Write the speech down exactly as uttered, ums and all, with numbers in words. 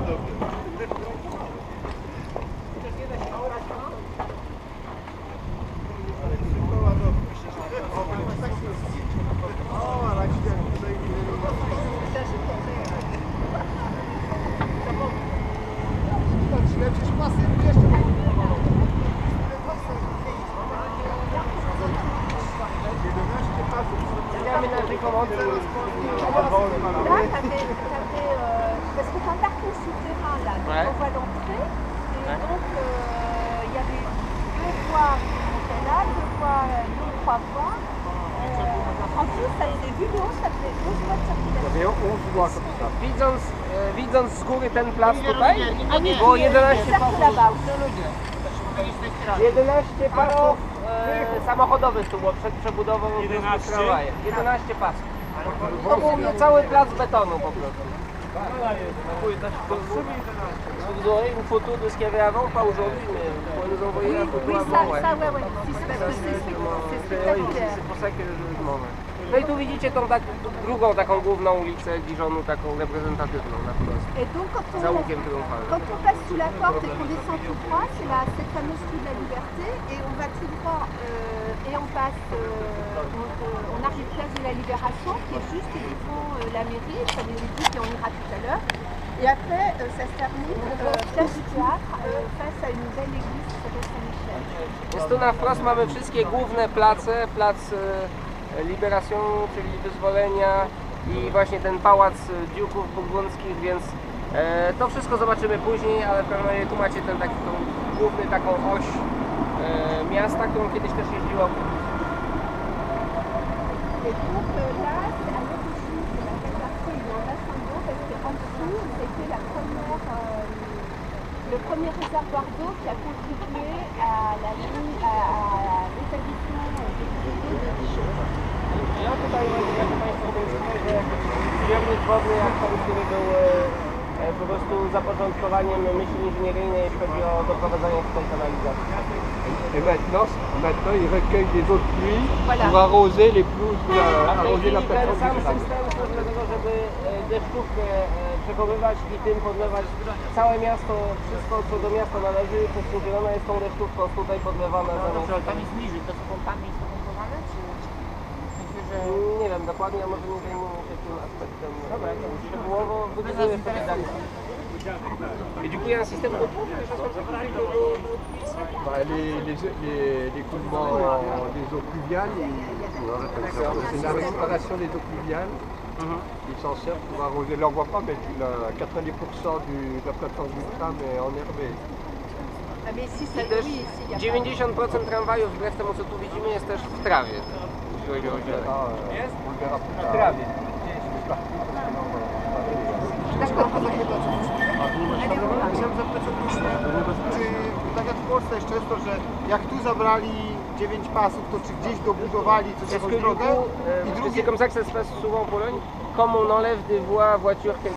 Là, t'avais, t'avais, euh, parce que c'est un parcours souterrain là, donc ouais. On voit l'entrée, et ouais. Donc il euh, y avait deux voies là, deux voies, deux trois voies. Euh, en plus, ça faisait vu de haut, ça faisait douze voies de circulation. onze voies comme ça. Widząc, e, widząc z góry ten plac tutaj, było jedenaście jedenaście pasów e, samochodowych tu było przed przebudową tramwajem. jedenaście pasów. To był cały plac betonu po prostu. Vous aurez une photo de ce qu'il y avait avant, pas aujourd'hui, mais vous pourrez nous envoyer la photo avant. Oui, ça, ouais, ouais. C'est pour ça que je demande. No i tu widzicie tą tak, drugą taką główną ulicę Dijonu, taką reprezentatywną na wprost. Za łukiem triumfalnym. Quand on passe sous la porte et qu'on descend tout droit, c'est la cette fameuse rue de la Liberté, et on va tout droit euh, et on passe, euh, on, euh, on arrive place de la Libération, qui est juste devant euh, la mairie, ça veut dire qu'on ira tout à l'heure. Et après, euh, ça se termine euh, place du théâtre, euh, face à une nouvelle église qui s'appelle Saint-Michel. Więc tu na wprost mamy wszystkie główne place, plac Liberation, czyli wyzwolenia i właśnie ten pałac Duków Burgundzkich, więc e, to wszystko zobaczymy później, ale w pewnym razie tu macie ten taki tą, główny taką oś e, miasta, którą kiedyś też jeździło. Le premier réservoir d'eau qui a contribué à la ligne, à, à l'établissement des eaux de Dijon. Ja tutaj, jak Państwo wiedzą, że zbiornik wodny, jak tam, który był e, po prostu zapoczątkowaniem myśli inżynieryjnej, jeśli chodzi o doprowadzanie tej kanalizacji. Et maintenant, maintenant il recueille des eaux de pluie voilà. Pour arroser les pelouses, euh, arroser la plateforme sam system służy do tego, żeby deszczówkę przechowywać i tym podlewać całe miasto, wszystko co do miasta należy, prześciągione jest tą deszczówką tutaj podlewane. No dobrze, ale tam jest niżej, to są pompami pompowane, czy? Myślę, że... Nie wiem dokładnie, a może nie zajmujemy się tym aspektem. Dobra, to szczegółowo wybuduję sobie dalej. Et du coup, il y a un système de pompe bah, les, les, les, les coulements des eaux pluviales, c'est la récupération des eaux pluviales. Mm-hmm. Ils s'en servent pour arroser. Là, on ne voit pas, mais quatre-vingt-dix pour cent du, de la plateforme du tram est enherbée. Ah, mais si ça, też oui, si, dziewięćdziesiąt procent tramwajów, wbrew temu co tu widzimy, jest też w trawie. Jeśli chodzi o zieleń. Jest? W trawie. Chciałem zapytać o Czy tak jak w Polsce jest często, że jak tu zabrali dziewięć pasów, to czy gdzieś dobudowali coś jakąś drogę? I drugie, comme ça que ça se passe souvent en Pologne, comme on enlève des voies, voitures